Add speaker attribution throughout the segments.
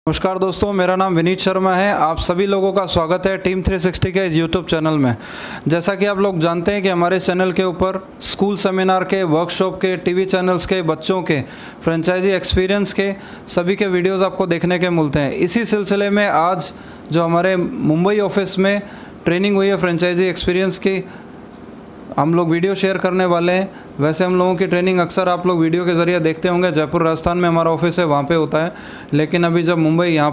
Speaker 1: नमस्कार दोस्तों, मेरा नाम विनीत शर्मा है। आप सभी लोगों का स्वागत है टीम 360 के इस यूट्यूब चैनल में। जैसा कि आप लोग जानते हैं कि हमारे चैनल के ऊपर स्कूल सेमिनार के, वर्कशॉप के, टीवी चैनल्स के, बच्चों के, फ्रेंचाइजी एक्सपीरियंस के सभी के वीडियोस आपको देखने के मिलते हैं। इसी सिलसिले में आज जो हमारे मुंबई ऑफिस में ट्रेनिंग हुई है फ्रेंचाइजी एक्सपीरियंस की, हम लोग वीडियो शेयर करने वाले हैं। वैसे हम लोगों की ट्रेनिंग अक्सर आप लोग वीडियो के ज़रिए देखते होंगे। जयपुर राजस्थान में हमारा ऑफिस है, वहाँ पे होता है। लेकिन अभी जब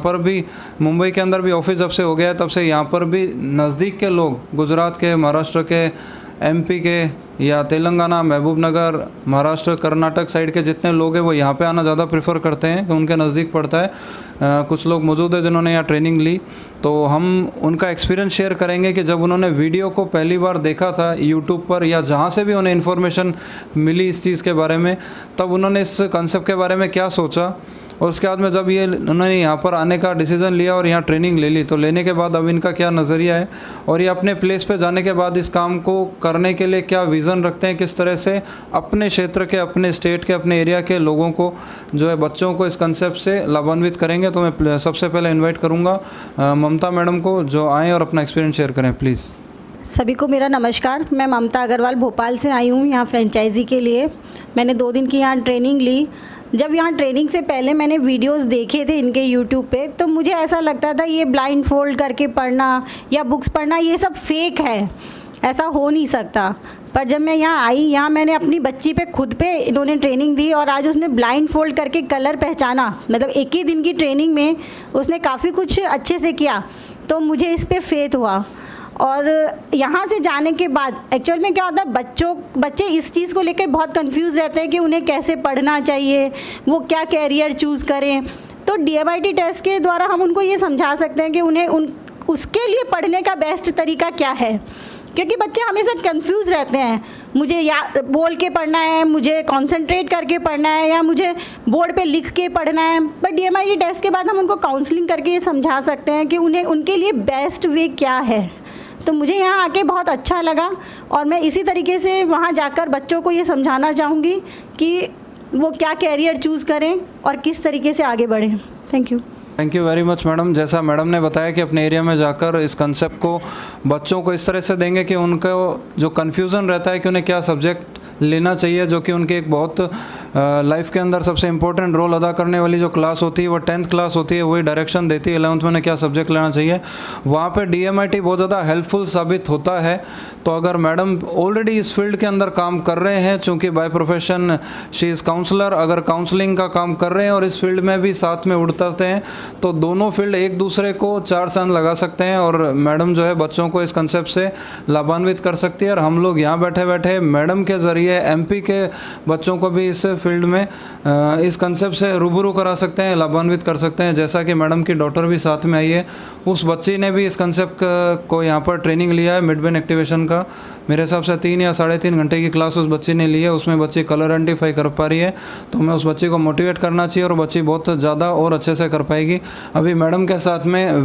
Speaker 1: मुंबई के अंदर भी ऑफिस जब से हो गया है, तब से यहाँ पर भी नज़दीक के लोग, गुजरात के, महाराष्ट्र के, एमपी के या तेलंगाना, महबूब नगर, महाराष्ट्र, कर्नाटक साइड के जितने लोग हैं वो यहाँ पे आना ज़्यादा प्रेफर करते हैं कि उनके नज़दीक पड़ता है। कुछ लोग मौजूद है जिन्होंने यहाँ ट्रेनिंग ली, तो हम उनका एक्सपीरियंस शेयर करेंगे कि जब उन्होंने वीडियो को पहली बार देखा था यूट्यूब पर या जहाँ से भी उन्हें इन्फॉर्मेशन मिली इस चीज़ के बारे में, तब उन्होंने इस कंसेप्ट के बारे में क्या सोचा। और उसके बाद में जब उन्होंने यहाँ पर आने का डिसीज़न लिया और यहाँ ट्रेनिंग ले ली, तो लेने के बाद अब इनका क्या नज़रिया है और ये अपने प्लेस पे जाने के बाद इस काम को करने के लिए क्या विज़न रखते हैं, किस तरह से अपने क्षेत्र के, अपने स्टेट के, अपने एरिया के लोगों को जो है, बच्चों को इस कंसेप्ट से लाभान्वित करेंगे। तो मैं सबसे पहले इन्वाइट करूँगा ममता मैडम को, जो आएँ और अपना एक्सपीरियंस शेयर करें प्लीज़।
Speaker 2: सभी को मेरा नमस्कार। मैं ममता अग्रवाल भोपाल से आई हूँ यहाँ फ्रेंचाइज़ी के लिए। मैंने 2 दिन की यहाँ ट्रेनिंग ली। जब यहाँ ट्रेनिंग से पहले मैंने वीडियोस देखे थे इनके यूट्यूब पे, तो मुझे ऐसा लगता था ये ब्लाइंड फोल्ड करके पढ़ना या बुक्स पढ़ना ये सब फेक है, ऐसा हो नहीं सकता। पर जब मैं यहाँ आई, यहाँ मैंने अपनी बच्ची पे खुद पे इन्होंने ट्रेनिंग दी और आज उसने ब्लाइंड फोल्ड करके कलर पहचाना। मतलब एक ही दिन की ट्रेनिंग में उसने काफ़ी कुछ अच्छे से किया, तो मुझे इस पर फेथ हुआ। और यहाँ से जाने के बाद एक्चुअल में क्या होता है, बच्चे इस चीज़ को लेकर बहुत कंफ्यूज रहते हैं कि उन्हें कैसे पढ़ना चाहिए, वो क्या कैरियर चूज़ करें। तो DMIT टेस्ट के द्वारा हम उनको ये समझा सकते हैं कि उन्हें उसके लिए पढ़ने का बेस्ट तरीका क्या है, क्योंकि बच्चे हमेशा कंफ्यूज रहते हैं, मुझे या बोल के पढ़ना है, मुझे कंसंट्रेट करके पढ़ना है, या मुझे बोर्ड पे लिख के पढ़ना है। बट DMIT टेस्ट के बाद हम उनको काउंसलिंग करके ये समझा सकते हैं कि उन्हें उनके लिए बेस्ट वे क्या है। तो मुझे यहाँ आके बहुत अच्छा लगा और मैं इसी तरीके से वहाँ जाकर बच्चों को ये समझाना चाहूँगी कि वो क्या कैरियर चूज़ करें और किस तरीके से आगे बढ़ें। Thank you
Speaker 1: very much madam. जैसा मैडम ने बताया कि अपने एरिया में जाकर इस कंसेप्ट को बच्चों को इस तरह से देंगे कि उनको जो कन्फ्यूज़न रहता है कि उन्हें क्या सब्जेक्ट लेना चाहिए, जो कि उनके एक बहुत लाइफ के अंदर सबसे इम्पोर्टेंट रोल अदा करने वाली जो क्लास होती है, वो 10th क्लास होती है, वही डायरेक्शन देती है 11th में उन्हें क्या सब्जेक्ट लेना चाहिए। वहाँ पे DMIT बहुत ज़्यादा हेल्पफुल साबित होता है। तो अगर मैडम ऑलरेडी इस फील्ड के अंदर काम कर रहे हैं, चूँकि by profession she is counsellor, अगर काउंसलिंग का काम कर रहे हैं और इस फील्ड में भी साथ में उड़ते हैं, तो दोनों फील्ड एक दूसरे को 4 चांद लगा सकते हैं और मैडम जो है बच्चों को इस कंसेप्ट से लाभान्वित कर सकती है। और हम लोग यहाँ बैठे बैठे मैडम के ज़रिए MP के बच्चों को भी इस फील्ड में इस कंसेप्ट से रूबरू करा सकते हैं, लाभान्वित कर सकते हैं। जैसा कि मैडम की डॉटर भी साथ में आई है, उस बच्ची ने भी इस कंसेप्ट को यहाँ पर ट्रेनिंग लिया है मिड ब्रेन एक्टिवेशन का। मेरे हिसाब से 3 या 3.5 घंटे की क्लास उस बच्ची ने ली है। उसमें बच्ची कलर आइडेंटिफाई कर पा रही है, तो हमें उस बच्ची को मोटिवेट करना चाहिए और बच्ची बहुत ज़्यादा और अच्छे से कर पाएगी। अभी मैडम के साथ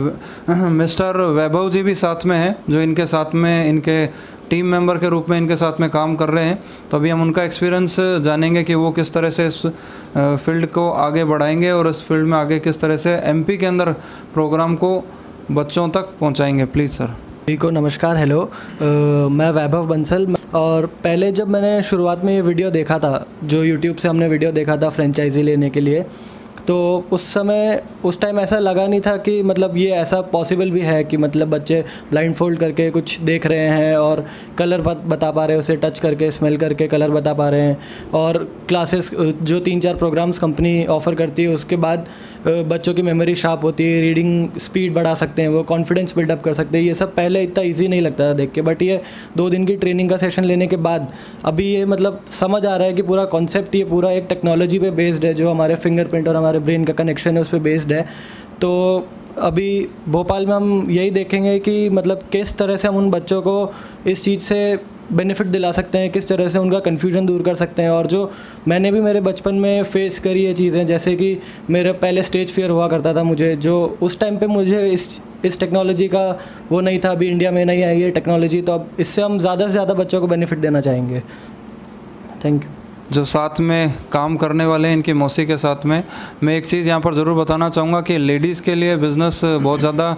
Speaker 1: में मिस्टर वैभव जी भी साथ में हैं, जो इनके साथ में इनके टीम मेंबर के रूप में इनके साथ में काम कर रहे हैं। तो अभी हम उनका एक्सपीरियंस जानेंगे कि वो किस तरह से इस फील्ड को आगे बढ़ाएंगे और इस फील्ड में आगे किस तरह से MP के अंदर प्रोग्राम को बच्चों तक पहुंचाएंगे। Please sir.
Speaker 3: सभी को नमस्कार, हेलो। मैं वैभव बंसल। और पहले जब मैंने शुरुआत में ये वीडियो देखा था, जो यूट्यूब से हमने वीडियो देखा था फ्रेंचाइजी लेने के लिए, तो उस टाइम ऐसा लगा नहीं था कि मतलब ये ऐसा पॉसिबल भी है कि मतलब बच्चे ब्लाइंड फोल्ड करके कुछ देख रहे हैं और कलर बता पा रहे हैं, उसे टच करके स्मेल करके कलर बता पा रहे हैं। और क्लासेस जो 3-4 प्रोग्राम्स कंपनी ऑफ़र करती है, उसके बाद बच्चों की मेमोरी शार्प होती है, रीडिंग स्पीड बढ़ा सकते हैं, वो कॉन्फिडेंस बिल्डअप कर सकते हैं। ये सब पहले इतना ईजी नहीं लगता था देख के, बट ये 2 दिन की ट्रेनिंग का सेशन लेने के बाद अभी ये मतलब समझ आ रहा है कि पूरा कॉन्सेप्ट ये पूरा एक टेक्नोलॉजी पे बेस्ड है, जो हमारे फिंगरप्रिंट और हमारे ब्रेन का कनेक्शन है उस पर बेस्ड है। तो अभी भोपाल में हम यही देखेंगे कि मतलब किस तरह से हम उन बच्चों को इस चीज़ से बेनिफिट दिला सकते हैं, किस तरह से उनका कन्फ्यूजन दूर कर सकते हैं। और जो मैंने भी मेरे बचपन में फेस करी है चीज़ें, जैसे कि मेरे पहले स्टेज फियर हुआ करता था मुझे, जो उस टाइम पे मुझे इस टेक्नोलॉजी का वो नहीं था। अभी इंडिया में नहीं आई है टेक्नोलॉजी, तो अब इससे हम ज़्यादा से ज़्यादा बच्चों को बेनिफिट देना चाहेंगे। Thank you.
Speaker 1: जो साथ में काम करने वाले हैं इनकी मौसी के साथ में, मैं एक चीज़ यहाँ पर ज़रूर बताना चाहूँगा कि लेडीज़ के लिए बिज़नेस बहुत ज़्यादा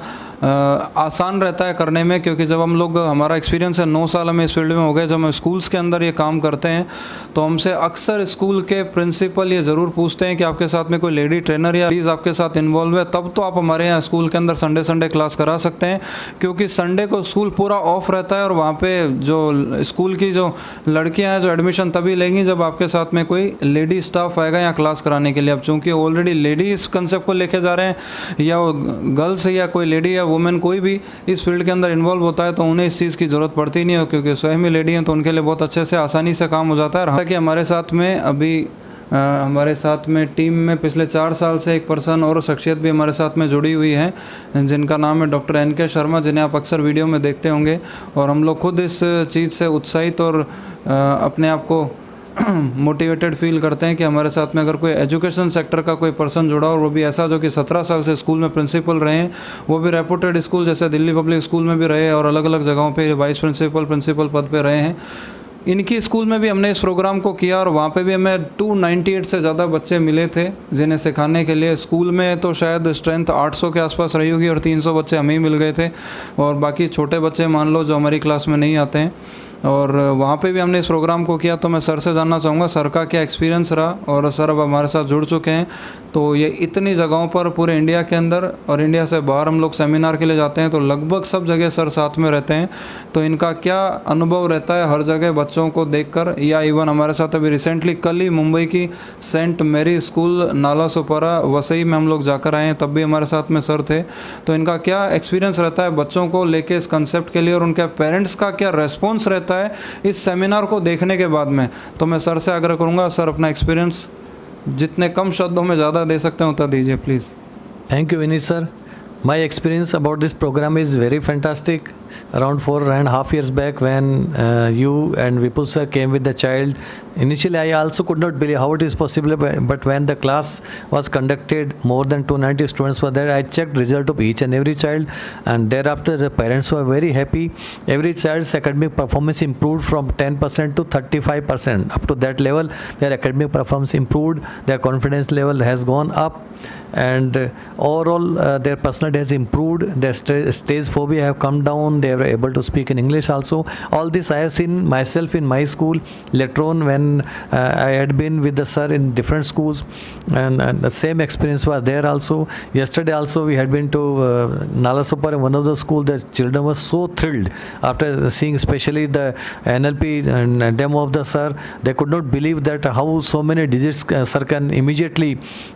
Speaker 1: आसान रहता है करने में, क्योंकि जब हम लोग, हमारा एक्सपीरियंस है 9 साल हमें इस फील्ड में हो गए, जब हम स्कूल्स के अंदर ये काम करते हैं तो हमसे अक्सर स्कूल के प्रिंसिपल ये ज़रूर पूछते हैं कि आपके साथ में कोई लेडी ट्रेनर या प्लीज़ आपके साथ इन्वॉल्व है, तब तो आप हमारे यहाँ स्कूल के अंदर संडे क्लास करा सकते हैं, क्योंकि संडे को स्कूल पूरा ऑफ रहता है और वहाँ पर जो स्कूल की जो लड़कियाँ हैं जो एडमिशन तभी लेंगी जब आपके साथ में कोई लेडी स्टाफ आएगा यहाँ क्लास कराने के लिए। अब चूँकि ऑलरेडी लेडी इस कंसेप्ट को लेके जा रहे हैं या गर्ल्स या कोई लेडी या वुमेन कोई भी इस फील्ड के अंदर इन्वॉल्व होता है तो उन्हें इस चीज़ की ज़रूरत पड़ती नहीं है, क्योंकि स्वयं ही लेडी हैं तो उनके लिए बहुत अच्छे से आसानी से काम हो जाता है। हालांकि हमारे साथ में अभी हमारे साथ में टीम में पिछले 4 साल से एक पर्सन और शख्सियत भी हमारे साथ में जुड़ी हुई है, जिनका नाम है डॉक्टर NK शर्मा, जिन्हें आप अक्सर वीडियो में देखते होंगे। और हम लोग खुद इस चीज़ से उत्साहित और अपने आप को मोटिवेटेड फील करते हैं कि हमारे साथ में अगर कोई एजुकेशन सेक्टर का कोई पर्सन जुड़ा और वो भी ऐसा जो कि 17 साल से स्कूल में प्रिंसिपल रहे हैं, वो भी रेपुटेड स्कूल जैसे दिल्ली पब्लिक स्कूल में भी रहे और अलग अलग जगहों पे वाइस प्रिंसिपल पद पे रहे हैं। इनकी स्कूल में भी हमने इस प्रोग्राम को किया और वहाँ पे भी हमें 298 से ज़्यादा बच्चे मिले थे जिन्हें सिखाने के लिए। स्कूल में तो शायद स्ट्रेंथ 800 के आसपास रही होगी और 300 बच्चे हमें ही मिल गए थे, और बाकी छोटे बच्चे मान लो जो हमारी क्लास में नहीं आते हैं। और वहाँ पे भी हमने इस प्रोग्राम को किया। तो मैं सर से जानना चाहूँगा सर का क्या एक्सपीरियंस रहा, और सर अब हमारे साथ जुड़ चुके हैं तो ये इतनी जगहों पर पूरे इंडिया के अंदर और इंडिया से बाहर हम लोग सेमिनार के लिए जाते हैं तो लगभग सब जगह सर साथ में रहते हैं। तो इनका क्या अनुभव रहता है हर जगह बच्चों को देखकर, या इवन हमारे साथ अभी रिसेंटली कल ही मुंबई की सेंट मेरी स्कूल नालासोपारा वसई में हम लोग जाकर आए हैं, तब भी हमारे साथ में सर थे। तो इनका क्या एक्सपीरियंस रहता है बच्चों को लेके इस कंसेप्ट के लिए, और उनके पेरेंट्स का क्या रेस्पॉन्स रहता है इस सेमिनार को देखने के बाद में। तो मैं सर से आग्रह करूँगा सर अपना एक्सपीरियंस जितने कम शब्दों में ज़्यादा दे सकते हैं उतना दीजिए please.
Speaker 4: Thank you, Vineet sir. My experience about this program is very fantastic. Around 4.5 years back, when you and Vipul sir came with the child, initially I also could not believe how it is possible. But when the class was conducted, more than 290 students were there. I checked result of each and every child, and thereafter the parents were very happy. Every child's academic performance improved from 10% to 35%. Up to that level, their academic performance improved. Their confidence level has gone up. And overall their personality has improved, their stage phobia have come down, they are able to speak in English also. All this I have seen myself in my school. Later on, when I had been with the sir in different schools, and the same experience was there also. Yesterday also we had been to Nalasopar, one of the schools. The children were so thrilled after seeing especially the NLP and demo of the sir. They could not believe that how so many digits sir can immediately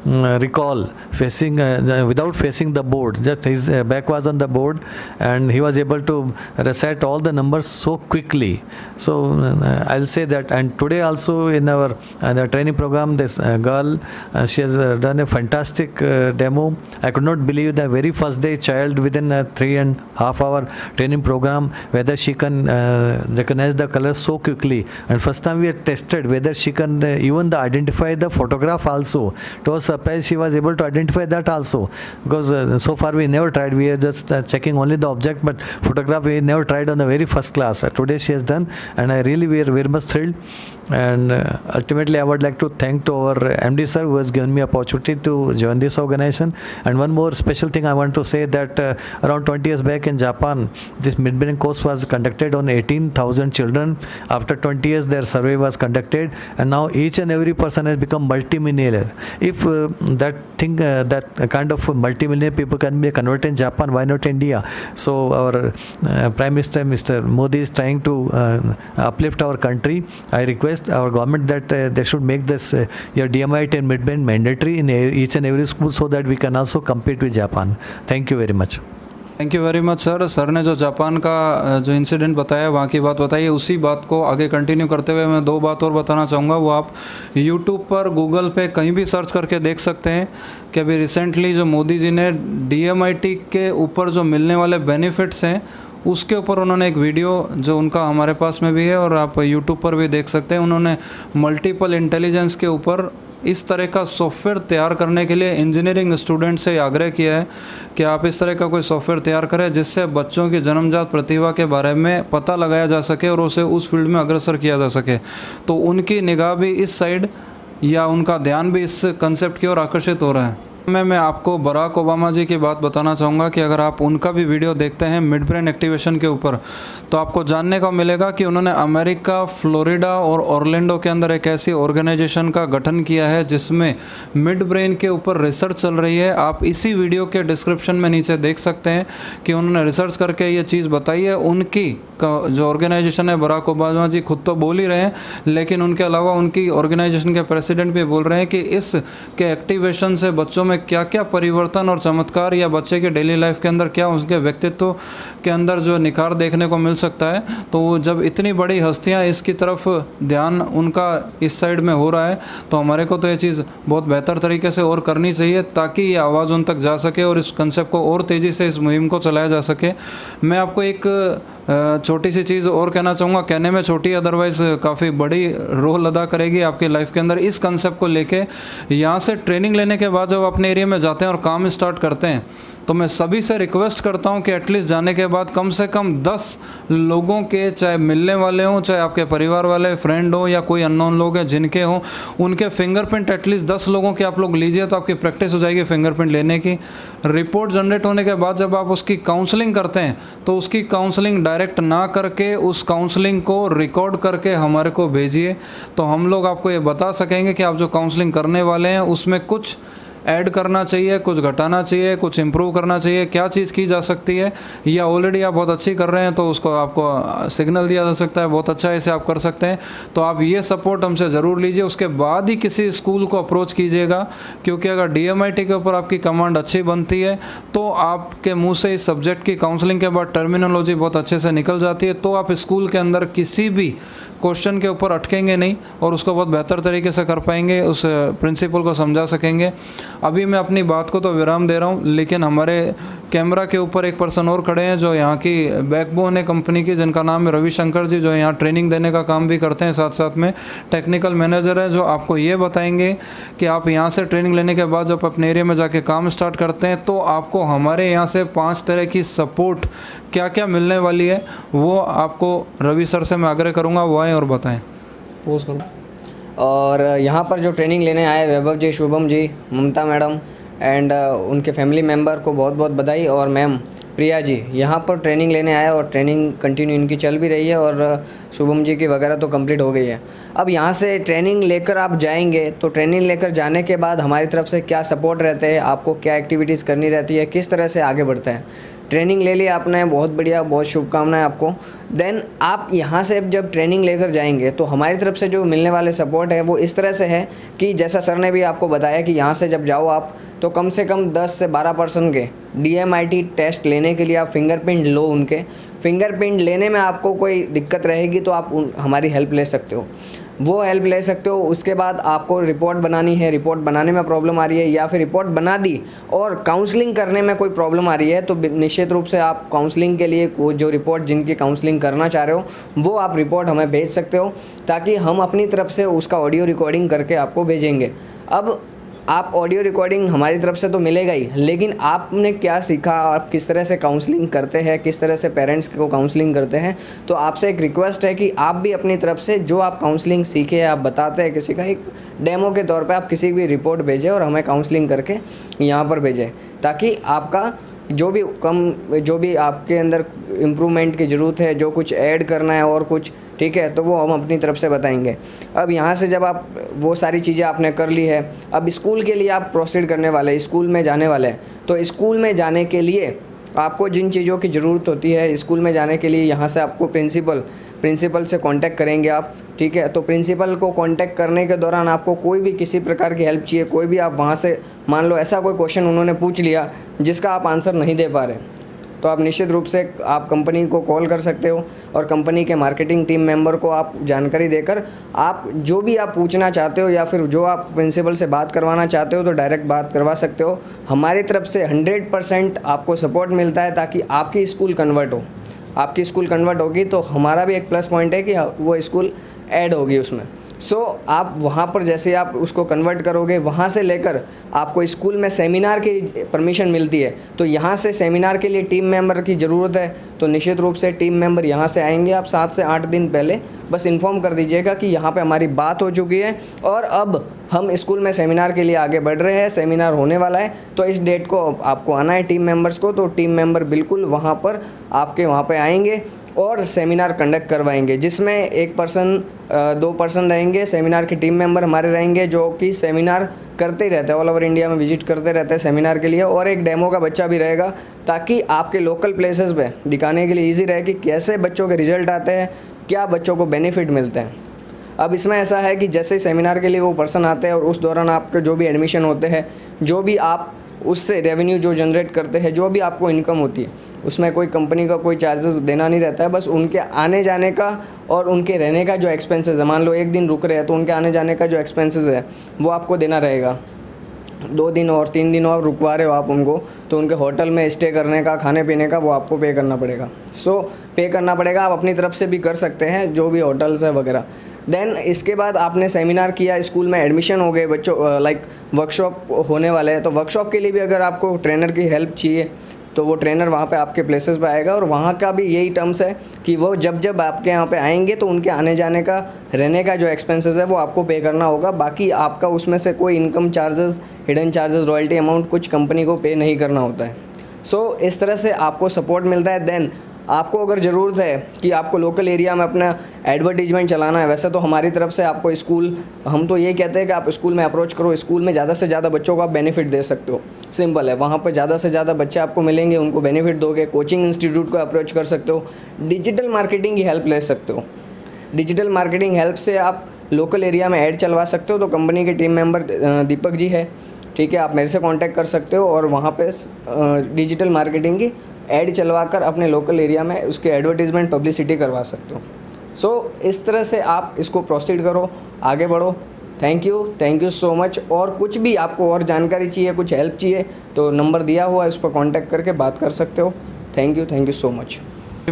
Speaker 4: recall facing without facing the board. Just his back was on the board and he was able to recite all the numbers so quickly. So I'll say that. And today also in our the training program, this girl, she has done a fantastic demo. I could not believe the very first day child within a 3.5 hour training program whether she can recognize the colors so quickly. And first time we had tested whether she can even identify the photograph also. To our surprise, she was able to identify that also, because so far we never tried. We are just checking only the object, but photograph we never tried on the very first class. Today she has done, and I really we are very much thrilled. And ultimately I would like to thank to our MD sir who has given me opportunity to join this organization. And one more special thing I want to say that around 20 years back in Japan, this mid-brain course was conducted on 18,000 children. After 20 years their survey was conducted, and now each and every person has become multimillionaire. If that thing that kind of multimillionaire people can be converted in Japan, why not India? So our Prime Minister Mr. Modi is trying to uplift our country. I request our government that they should make this your DMIT and mid-brain mandatory in each and every school so that we can also compete with Japan. Thank you very much.
Speaker 1: Thank you very much sir. Sir ने जो Japan का जो incident बताया, वहाँ की बात बताई, उसी बात को आगे कंटिन्यू करते हुए मैं 2 बात और बताना चाहूँगा। वो आप यूट्यूब पर, गूगल पे कहीं भी सर्च करके देख सकते हैं कि अभी रिसेंटली जो मोदी जी ने DMIT के ऊपर जो मिलने वाले बेनिफिट्स हैं उसके ऊपर उन्होंने एक वीडियो जो उनका हमारे पास में भी है और आप यूट्यूब पर भी देख सकते हैं। उन्होंने मल्टीपल इंटेलिजेंस के ऊपर इस तरह का सॉफ्टवेयर तैयार करने के लिए इंजीनियरिंग स्टूडेंट से आग्रह किया है कि आप इस तरह का कोई सॉफ्टवेयर तैयार करें जिससे बच्चों की जन्मजात प्रतिभा के बारे में पता लगाया जा सके और उसे उस फील्ड में अग्रसर किया जा सके। तो उनकी निगाह भी इस साइड या उनका ध्यान भी इस कंसेप्ट की ओर आकर्षित हो रहा है। मैं आपको बराक ओबामा जी की बात बताना चाहूँगा कि अगर आप उनका भी वीडियो देखते हैं मिड ब्रेन एक्टिवेशन के ऊपर, तो आपको जानने को मिलेगा कि उन्होंने अमेरिका, फ्लोरिडा और ऑरलैंडो के अंदर एक ऐसी ऑर्गेनाइजेशन का गठन किया है जिसमें मिड ब्रेन के ऊपर रिसर्च चल रही है। आप इसी वीडियो के डिस्क्रिप्शन में नीचे देख सकते हैं कि उन्होंने रिसर्च करके ये चीज़ बताई है। उनकी जो ऑर्गेनाइजेशन है, बराक ओबामा जी खुद तो बोल ही रहे हैं, लेकिन उनके अलावा उनकी ऑर्गेनाइजेशन के प्रेसिडेंट भी बोल रहे हैं कि इस के एक्टिवेशन से बच्चों में क्या क्या परिवर्तन और चमत्कार, या बच्चे के डेली लाइफ के अंदर क्या उसके व्यक्तित्व के अंदर जो निखार देखने को मिल सकता है। तो जब इतनी बड़ी हस्तियां इसकी तरफ ध्यान उनका इस साइड में हो रहा है, तो हमारे को तो ये चीज़ बहुत बेहतर तरीके से और करनी चाहिए ताकि ये आवाज़ उन तक जा सके और इस कंसेप्ट को और तेज़ी से इस मुहिम को चलाया जा सके। मैं आपको एक छोटी सी चीज़ और कहना चाहूँगा, कहने में छोटी अदरवाइज़ काफ़ी बड़ी रोल अदा करेगी आपकी लाइफ के अंदर। इस कंसेप्ट को लेके यहाँ से ट्रेनिंग लेने के बाद जब अपने एरिया में जाते हैं और काम स्टार्ट करते हैं, तो मैं सभी से रिक्वेस्ट करता हूं कि एटलीस्ट जाने के बाद कम से कम 10 लोगों के, चाहे मिलने वाले हों, चाहे आपके परिवार वाले, फ्रेंड हो या कोई अननोन लोग हैं जिनके हों, उनके फिंगरप्रिंट एटलीस्ट 10 लोगों के आप लोग लीजिए, तो आपकी प्रैक्टिस हो जाएगी फिंगरप्रिंट लेने की। रिपोर्ट जनरेट होने के बाद जब आप उसकी काउंसलिंग करते हैं तो उसकी काउंसलिंग डायरेक्ट ना करके उस काउंसलिंग को रिकॉर्ड करके हमारे को भेजिए, तो हम लोग आपको ये बता सकेंगे कि आप जो काउंसलिंग करने वाले हैं उसमें कुछ ऐड करना चाहिए, कुछ घटाना चाहिए, कुछ इम्प्रूव करना चाहिए, क्या चीज़ की जा सकती है, या ऑलरेडी आप बहुत अच्छी कर रहे हैं तो उसको आपको सिग्नल दिया जा सकता है बहुत अच्छा है, इसे आप कर सकते हैं। तो आप ये सपोर्ट हमसे ज़रूर लीजिए, उसके बाद ही किसी स्कूल को अप्रोच कीजिएगा, क्योंकि अगर DMIT के ऊपर आपकी कमांड अच्छी बनती है तो आपके मुँह से इस सब्जेक्ट की काउंसलिंग के बाद टर्मिनोलॉजी बहुत अच्छे से निकल जाती है, तो आप स्कूल के अंदर किसी भी क्वेश्चन के ऊपर अटकेंगे नहीं और उसको बहुत बेहतर तरीके से कर पाएंगे, उस प्रिंसिपल को समझा सकेंगे। अभी मैं अपनी बात को तो विराम दे रहा हूँ, लेकिन हमारे कैमरा के ऊपर एक पर्सन और खड़े हैं जो यहाँ की बैकबोन है कंपनी की, जिनका नाम है रविशंकर जी, जो यहाँ ट्रेनिंग देने का काम भी करते हैं, साथ साथ में टेक्निकल मैनेजर है, जो आपको ये बताएंगे कि आप यहाँ से ट्रेनिंग लेने के बाद जब अपने एरिया में जाके काम स्टार्ट करते हैं तो आपको हमारे यहाँ से 5 तरह की सपोर्ट क्या क्या मिलने वाली है, वो आपको रवि सर से मैं आग्रह करूँगा वो आएँ और बताएँ। पोज करो।
Speaker 5: और यहाँ पर जो ट्रेनिंग लेने आए वैभव जी, शुभम जी, ममता मैडम एंड उनके फैमिली मेम्बर को बहुत बहुत बधाई, और मैम प्रिया जी यहाँ पर ट्रेनिंग लेने आए और ट्रेनिंग कंटिन्यू इनकी चल भी रही है और शुभम जी की वगैरह तो कंप्लीट हो गई है। अब यहाँ से ट्रेनिंग लेकर आप जाएंगे तो ट्रेनिंग लेकर जाने के बाद हमारी तरफ से क्या सपोर्ट रहते हैं, आपको क्या एक्टिविटीज़ करनी रहती है, किस तरह से आगे बढ़ते हैं। ट्रेनिंग ले लिया आपने, बहुत बढ़िया, बहुत शुभकामनाएं आपको। देन आप यहाँ से जब ट्रेनिंग लेकर जाएंगे तो हमारी तरफ से जो मिलने वाले सपोर्ट है वो इस तरह से है कि जैसा सर ने भी आपको बताया कि यहाँ से जब जाओ आप तो कम से कम 10 से 12% के DMIT टेस्ट लेने के लिए आप फिंगरप्रिंट लो। उनके फिंगरप्रिंट लेने में आपको कोई दिक्कत रहेगी तो आप हमारी हेल्प ले सकते हो, वो हेल्प ले सकते हो। उसके बाद आपको रिपोर्ट बनानी है, रिपोर्ट बनाने में प्रॉब्लम आ रही है या फिर रिपोर्ट बना दी और काउंसलिंग करने में कोई प्रॉब्लम आ रही है तो निश्चित रूप से आप काउंसलिंग के लिए जो रिपोर्ट जिनकी काउंसलिंग करना चाह रहे हो वो आप रिपोर्ट हमें भेज सकते हो, ताकि हम अपनी तरफ से उसका ऑडियो रिकॉर्डिंग करके आपको भेजेंगे। अब आप ऑडियो रिकॉर्डिंग हमारी तरफ से तो मिलेगा ही, लेकिन आपने क्या सीखा, आप किस तरह से काउंसलिंग करते हैं, किस तरह से पेरेंट्स को काउंसलिंग करते हैं, तो आपसे एक रिक्वेस्ट है कि आप भी अपनी तरफ से जो आप काउंसलिंग सीखे, आप बताते हैं किसी का, एक डेमो के तौर पे आप किसी भी रिपोर्ट भेजें और हमें काउंसलिंग करके यहाँ पर भेजें, ताकि आपका जो भी आपके अंदर इम्प्रूवमेंट की ज़रूरत है, जो कुछ ऐड करना है और कुछ, ठीक है, तो वो हम अपनी तरफ से बताएंगे। अब यहाँ से जब आप वो सारी चीज़ें आपने कर ली है, अब स्कूल के लिए आप प्रोसीड करने वाले, स्कूल में जाने वाले हैं, तो स्कूल में जाने के लिए आपको जिन चीज़ों की ज़रूरत होती है, स्कूल में जाने के लिए यहाँ से आपको प्रिंसिपल से कांटेक्ट करेंगे आप, ठीक है। तो प्रिंसिपल को कांटेक्ट करने के दौरान आपको कोई भी किसी प्रकार की हेल्प चाहिए, कोई भी आप वहाँ से, मान लो ऐसा कोई क्वेश्चन उन्होंने पूछ लिया जिसका आप आंसर नहीं दे पा रहे, तो आप निश्चित रूप से आप कंपनी को कॉल कर सकते हो और कंपनी के मार्केटिंग टीम मेंबर को आप जानकारी देकर आप जो भी आप पूछना चाहते हो या फिर जो आप प्रिंसिपल से बात करवाना चाहते हो तो डायरेक्ट बात करवा सकते हो। हमारी तरफ से 100% आपको सपोर्ट मिलता है ताकि आपकी स्कूल कन्वर्ट हो। आपकी स्कूल कन्वर्ट होगी तो हमारा भी एक प्लस पॉइंट है कि वो स्कूल ऐड होगी उसमें। सो आप वहाँ पर जैसे आप उसको कन्वर्ट करोगे, वहाँ से लेकर आपको स्कूल में सेमिनार की परमिशन मिलती है, तो यहाँ से सेमिनार के लिए टीम मेंबर की ज़रूरत है, तो निश्चित रूप से टीम मेंबर यहाँ से आएंगे। आप 7 से 8 दिन पहले बस इन्फॉर्म कर दीजिएगा कि यहाँ पे हमारी बात हो चुकी है और अब हम स्कूल में सेमिनार के लिए आगे बढ़ रहे हैं, सेमिनार होने वाला है, तो इस डेट को आपको आना है टीम मेंबर्स को। तो टीम मेंबर बिल्कुल वहाँ पर आपके वहाँ पे आएंगे और सेमिनार कंडक्ट करवाएंगे, जिसमें 1 पर्सन 2 पर्सन रहेंगे, सेमिनार के टीम मेंबर हमारे रहेंगे जो कि सेमिनार करते ही रहते हैं, ऑल ओवर इंडिया में विजिट करते रहते हैं सेमिनार के लिए, और एक डेमो का बच्चा भी रहेगा ताकि आपके लोकल प्लेसेस पे दिखाने के लिए ईजी रहे कि कैसे बच्चों के रिजल्ट आते हैं, क्या बच्चों को बेनिफिट मिलते हैं। अब इसमें ऐसा है कि जैसे ही सेमिनार के लिए वो पर्सन आते हैं और उस दौरान आपके जो भी एडमिशन होते हैं, जो भी आप उससे रेवेन्यू जो जनरेट करते हैं, जो भी आपको इनकम होती है, उसमें कोई कंपनी का कोई चार्जेस देना नहीं रहता है, बस उनके आने जाने का और उनके रहने का जो एक्सपेंसेस है, मान लो 1 दिन रुक रहे हैं तो उनके आने जाने का जो एक्सपेंसेस है वो आपको देना रहेगा। 2 दिन और 3 दिन और रुकवा रहे हो आप उनको, तो उनके होटल में स्टे करने का, खाने पीने का वो आपको पे करना पड़ेगा। सो पे करना पड़ेगा, आप अपनी तरफ से भी कर सकते हैं जो भी होटल्स है वगैरह। देन इसके बाद आपने सेमिनार किया, स्कूल में एडमिशन हो गए, बच्चों लाइक वर्कशॉप होने वाले हैं, तो वर्कशॉप के लिए भी अगर आपको ट्रेनर की हेल्प चाहिए तो वो ट्रेनर वहाँ पे आपके प्लेसेस पे आएगा, और वहाँ का भी यही टर्म्स है कि वो जब जब आपके यहाँ पे आएंगे तो उनके आने जाने का, रहने का जो एक्सपेंसेस है वो आपको पे करना होगा। बाकी आपका उसमें से कोई income charges, hidden charges, royalty amount कुछ कंपनी को पे नहीं करना होता है। सो इस तरह से आपको सपोर्ट मिलता है। देन आपको अगर ज़रूरत है कि आपको लोकल एरिया में अपना एडवर्टीजमेंट चलाना है, वैसे तो हमारी तरफ से आपको स्कूल, हम तो ये कहते हैं कि आप स्कूल में अप्रोच करो, स्कूल में ज़्यादा से ज़्यादा बच्चों को आप बेनिफिट दे सकते हो। सिंपल है, वहाँ पर ज़्यादा से ज़्यादा बच्चे आपको मिलेंगे, उनको बेनिफिट दोगे। कोचिंग इंस्टीट्यूट को अप्रोच कर सकते हो, डिजिटल मार्केटिंग की हेल्प ले सकते हो। डिजिटल मार्केटिंग हेल्प से आप लोकल एरिया में ऐड चलवा सकते हो, तो कंपनी के टीम मेंबर दीपक जी है, ठीक है, आप मेरे से कांटेक्ट कर सकते हो और वहाँ पे डिजिटल मार्केटिंग की ऐड चलवाकर अपने लोकल एरिया में उसके एडवर्टीजमेंट, पब्लिसिटी करवा सकते हो। सो इस तरह से आप इसको प्रोसीड करो, आगे बढ़ो। Thank you so much. और कुछ भी आपको और जानकारी चाहिए, कुछ हेल्प चाहिए, तो नंबर दिया हुआ है, उस पर कॉन्टैक्ट करके बात कर सकते हो। Thank you so much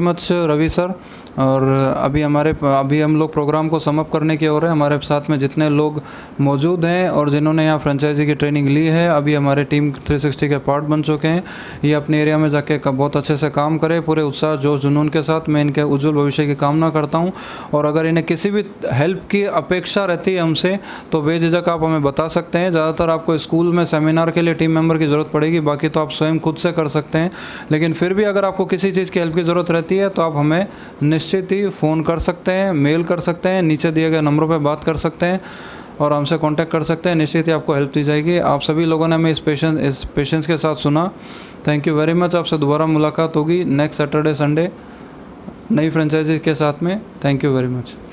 Speaker 1: Ravi sir. और अभी हम लोग प्रोग्राम को समअप करने की ओर है। हमारे साथ में जितने लोग मौजूद हैं और जिन्होंने यहाँ फ्रेंचाइजी की ट्रेनिंग ली है, अभी हमारे टीम 360 के पार्ट बन चुके हैं। ये अपने एरिया में जाके बहुत अच्छे से काम करें, पूरे उत्साह जोश जुनून के साथ। मैं इनके उज्जवल भविष्य की कामना करता हूँ। और अगर इन्हें किसी भी हेल्प की अपेक्षा रहती है हमसे, तो बेझिझक आप हमें बता सकते हैं। ज़्यादातर आपको स्कूल में सेमिनार के लिए टीम मेंबर की ज़रूरत पड़ेगी, बाकी तो आप स्वयं खुद से कर सकते हैं। लेकिन फिर भी अगर आपको किसी चीज़ की हेल्प की ज़रूरत रहती है तो आप हमें निश्चित ही फ़ोन कर सकते हैं, मेल कर सकते हैं, नीचे दिए गए नंबरों पे बात कर सकते हैं और हमसे कांटेक्ट कर सकते हैं। निश्चित ही आपको हेल्प दी जाएगी। आप सभी लोगों ने हमें इस पेशेंस के साथ सुना। Thank you very much. आपसे दोबारा मुलाकात होगी नेक्स्ट सैटरडे संडे नई फ्रेंचाइजी के साथ में। Thank you very much.